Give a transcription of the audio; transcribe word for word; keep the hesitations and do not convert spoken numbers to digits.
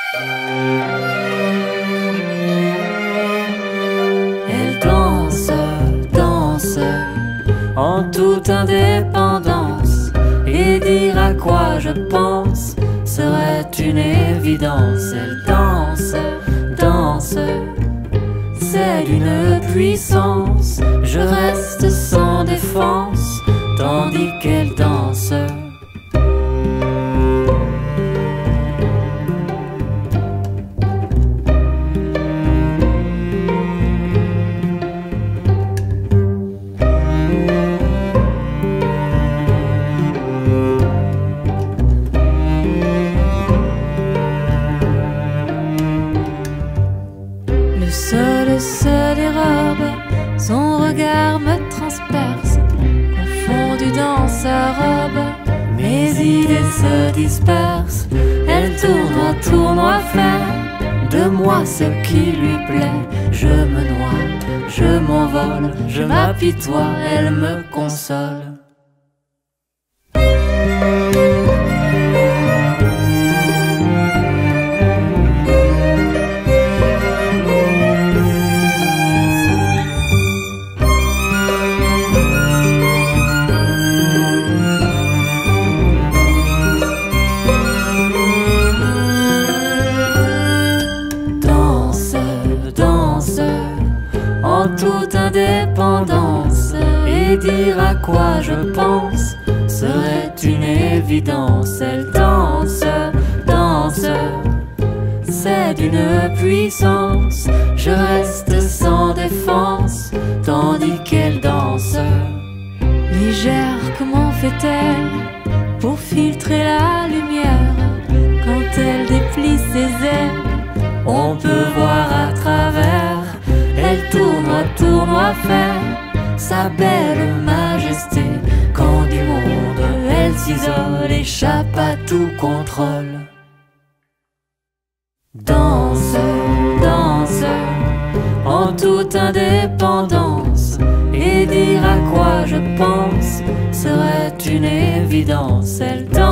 Elle danse, danse, en toute indépendance, et dire à quoi je pense serait une évidence. Elle danse, danse, c'est d'une puissance, je reste sans défense, tandis qu'elle danse. Le sol se dérobe, son regard me transperce, confondu dans sa robe, mes idées se dispersent. Elle tournoie, tournoie, fait de moi ce qui lui plaît. Je me noie, je m'envole, je m'apitoie, elle me console. En toute indépendance, et dire à quoi je pense serait une évidence. Elle danse, danse, c'est d'une puissance, je reste sans défense, tandis qu'elle danse. Légère, comment fait-elle pour filtrer la lumière? Quand elle déplie ses ailes, on peut voir à travers. Elle tournoie, tournoie, fait sa belle majesté. Quand du monde elle s'isole, échappe à tout contrôle. Danse, danse, en toute indépendance, et dire à quoi je pense serait une évidence. Elle danse.